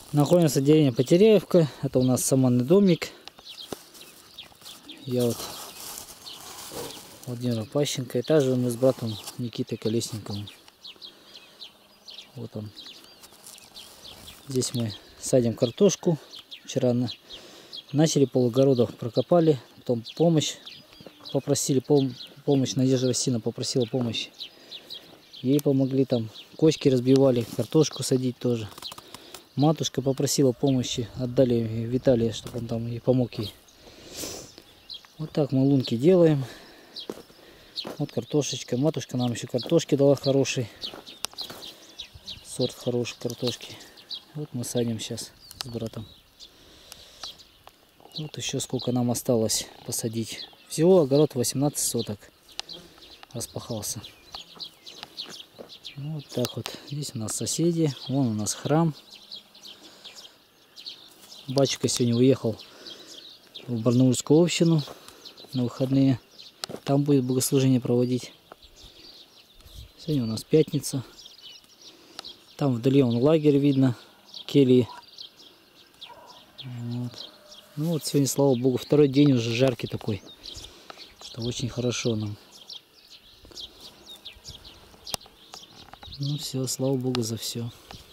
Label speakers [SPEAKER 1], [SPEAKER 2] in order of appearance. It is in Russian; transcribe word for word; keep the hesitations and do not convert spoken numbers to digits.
[SPEAKER 1] Находится деревня Потеряевка. Это у нас саманный домик. Я вот Владимир Пащенко. И также мы с братом Никитой Колесниковым. Вот он. Здесь мы садим картошку. Вчера на... начали полугородов, прокопали. Потом помощь попросили. Пом... Помощь. Надежда Васильевна попросила помощи. Ей помогли там. Кочки разбивали. Картошку садить тоже. Матушка попросила помощи, отдали Виталия, чтобы он там ей помог ей. Вот так мы лунки делаем. Вот картошечка. Матушка нам еще картошки дала хороший. Сорт хорошей картошки. Вот мы садим сейчас с братом. Вот еще сколько нам осталось посадить. Всего огород восемнадцать соток распахался. Вот так вот. Здесь у нас соседи. Вон у нас храм. Батюшка сегодня уехал в Барнаульскую общину на выходные. Там будет богослужение проводить. Сегодня у нас пятница. Там вдали он лагерь видно, кельи. Вот. Ну вот сегодня, слава богу, второй день уже жаркий такой, что очень хорошо нам. Ну все, слава богу за все.